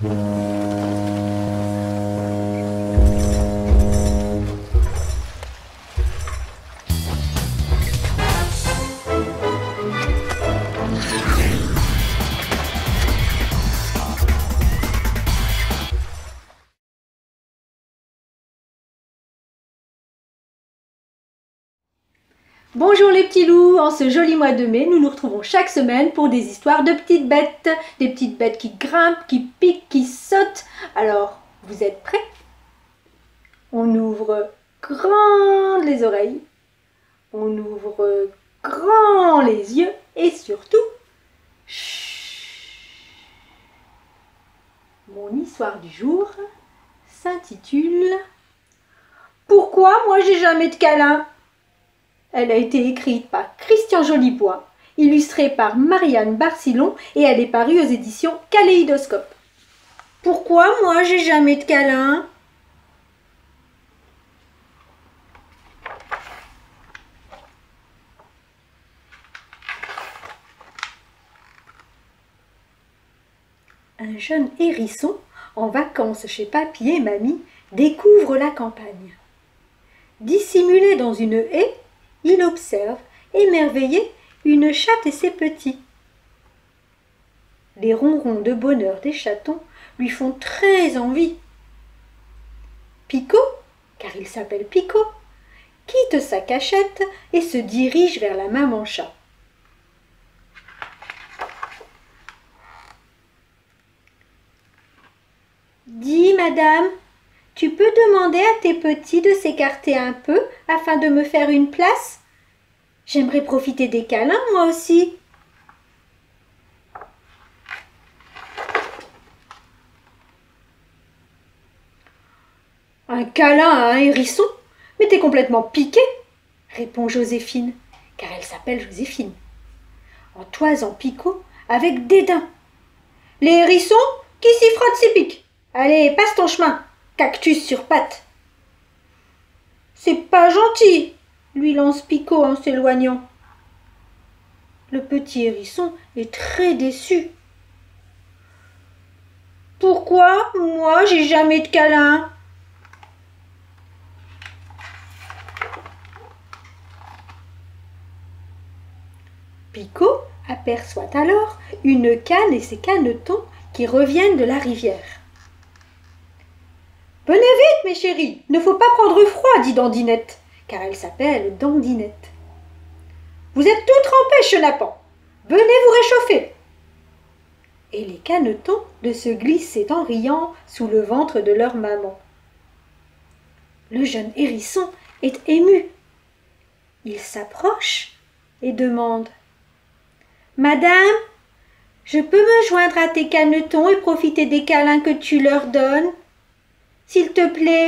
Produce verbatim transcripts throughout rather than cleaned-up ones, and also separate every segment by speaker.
Speaker 1: Bonjour les petits loups, en ce joli mois de mai, nous nous retrouvons chaque semaine pour des histoires de petites bêtes. Des petites bêtes qui grimpent, qui piquent, qui sautent. Alors, vous êtes prêts? On ouvre grand les oreilles, on ouvre grand les yeux et surtout, chut. Mon histoire du jour s'intitule « Pourquoi moi j'ai jamais de câlin ?» Elle a été écrite par Christian Jolibois, illustrée par Marianne Barcillon et elle est parue aux éditions Kaléidoscope. Pourquoi moi j'ai jamais de câlin? Un jeune hérisson, en vacances chez papy et mamie, découvre la campagne. Dissimulé dans une haie, il observe, émerveillé, une chatte et ses petits. Les ronrons de bonheur des chatons lui font très envie. Picot, car il s'appelle Picot, quitte sa cachette et se dirige vers la maman chat. « Dis, madame, tu peux demander à tes petits de s'écarter un peu afin de me faire une place? J'aimerais profiter des câlins, moi aussi. » Un câlin à un hérisson? Mais t'es complètement piqué, répond Joséphine, car elle s'appelle Joséphine, en toisant Picot avec dédain. Les hérissons, qui s'y frottent s'y piquent. Allez, passe ton chemin, cactus sur pattes. C'est pas gentil, lui lance Picot en s'éloignant. Le petit hérisson est très déçu. Pourquoi moi j'ai jamais de câlin? Picot aperçoit alors une canne et ses canetons qui reviennent de la rivière. « Venez vite, mes chéris, ne faut pas prendre froid, dit Dandinette, car elle s'appelle Dandinette. Vous êtes tout trempés, chenapans, venez vous réchauffer. » Et les canetons de se glisser en riant sous le ventre de leur maman. Le jeune hérisson est ému. Il s'approche et demande « Madame, je peux me joindre à tes canetons et profiter des câlins que tu leur donnes? S'il te plaît. »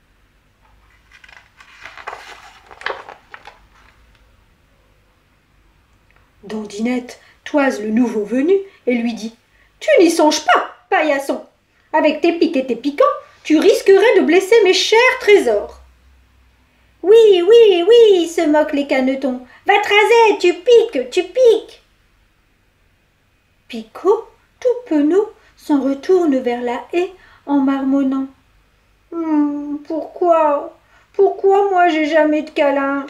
Speaker 1: Dandinette toise le nouveau venu et lui dit « Tu n'y songes pas, paillasson. Avec tes pics et tes piquants, tu risquerais de blesser mes chers trésors. »« Oui, oui, oui, se moquent les canetons. Va te raser, tu piques, tu piques. » Picot, tout penaud, s'en retourne vers la haie en marmonnant. Hum, pourquoi, pourquoi moi j'ai jamais de câlin?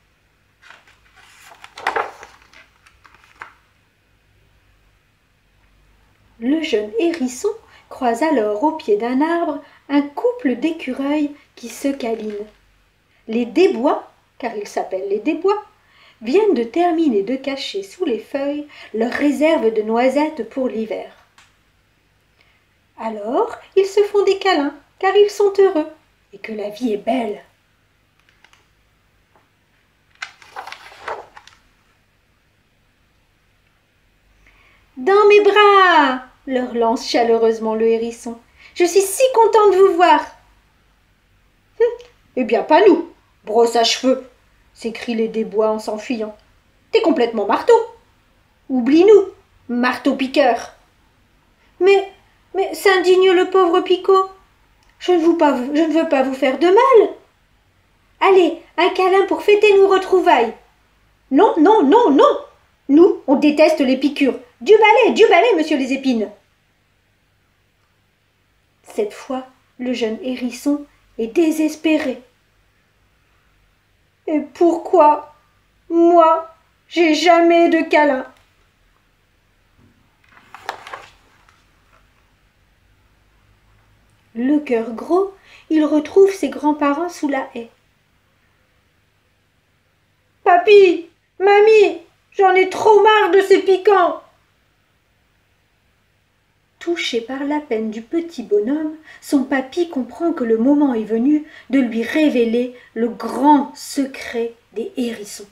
Speaker 1: Le jeune hérisson croise alors au pied d'un arbre un couple d'écureuils qui se câlinent. Les Desbois, car ils s'appellent les Desbois, viennent de terminer de cacher sous les feuilles leur réserve de noisettes pour l'hiver. Alors, ils se font des câlins, car ils sont heureux et que la vie est belle. « Dans mes bras !» leur lance chaleureusement le hérisson. « Je suis si content de vous voir !»« Hum, eh bien, pas nous, brosse à cheveux !» s'écrient les Desbois en s'enfuyant. « T'es complètement marteau. Oublie-nous, marteau-piqueur. »« Mais, mais, s'indigne le pauvre Picot. Je ne, vous pas, je ne veux pas vous faire de mal. Allez, un câlin pour fêter nos retrouvailles. »« Non, non, non, non. Nous, on déteste les piqûres. Du balai, du balai, monsieur les épines. » Cette fois, le jeune hérisson est désespéré. Et pourquoi, moi, j'ai jamais de câlin? Le cœur gros, il retrouve ses grands-parents sous la haie. Papy, mamie, j'en ai trop marre de ces piquants. Touché par la peine du petit bonhomme, son papy comprend que le moment est venu de lui révéler le grand secret des hérissons.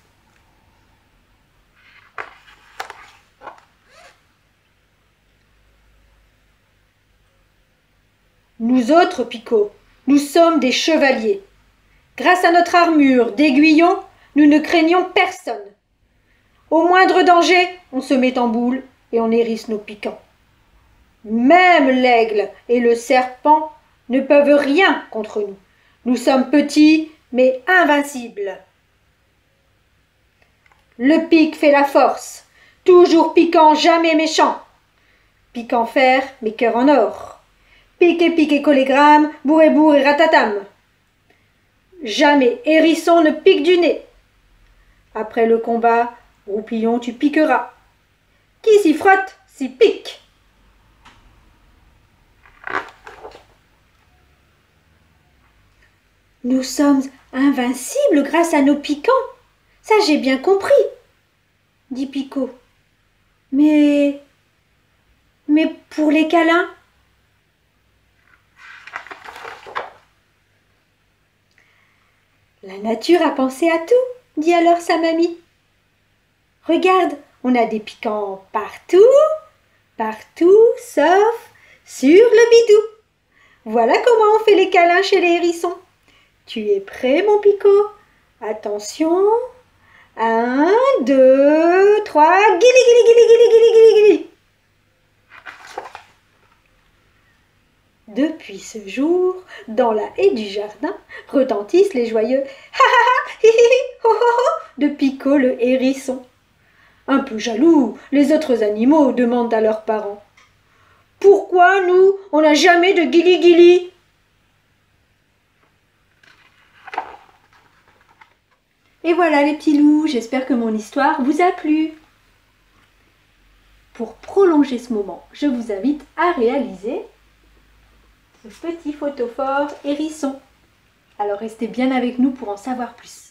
Speaker 1: Nous autres, Picot, nous sommes des chevaliers. Grâce à notre armure d'aiguillon, nous ne craignons personne. Au moindre danger, on se met en boule et on hérisse nos piquants. Même l'aigle et le serpent ne peuvent rien contre nous. Nous sommes petits, mais invincibles. Le pic fait la force. Toujours piquant, jamais méchant. Pique en fer, mais cœur en or. Pique et pique et collégramme, bourre et bourre et ratatam. Jamais hérisson ne pique du nez. Après le combat, roupillon, tu piqueras. Qui s'y frotte, s'y pique. Nous sommes invincibles grâce à nos piquants. Ça, j'ai bien compris, dit Picot. Mais... Mais pour les câlins? La nature a pensé à tout, dit alors sa mamie. Regarde, on a des piquants partout, partout, sauf sur le bidou. Voilà comment on fait les câlins chez les hérissons. Tu es prêt, mon Picot? Attention. Un, deux, trois. Guili, guili, guili, guili, guili, guili, guili. Depuis ce jour, dans la haie du jardin, retentissent les joyeux ha ha ha, hi hi hi, ho ho ho de Picot le hérisson. Un peu jaloux, les autres animaux demandent à leurs parents. Pourquoi nous, on n'a jamais de guili guili? Et voilà les petits loups, j'espère que mon histoire vous a plu. Pour prolonger ce moment, je vous invite à réaliser ce petit photophore hérisson. Alors restez bien avec nous pour en savoir plus.